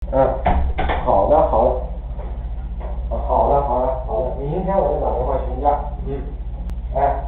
嗯，好的，好的，好的，好的，好的，明天我就打电话询价。嗯，哎。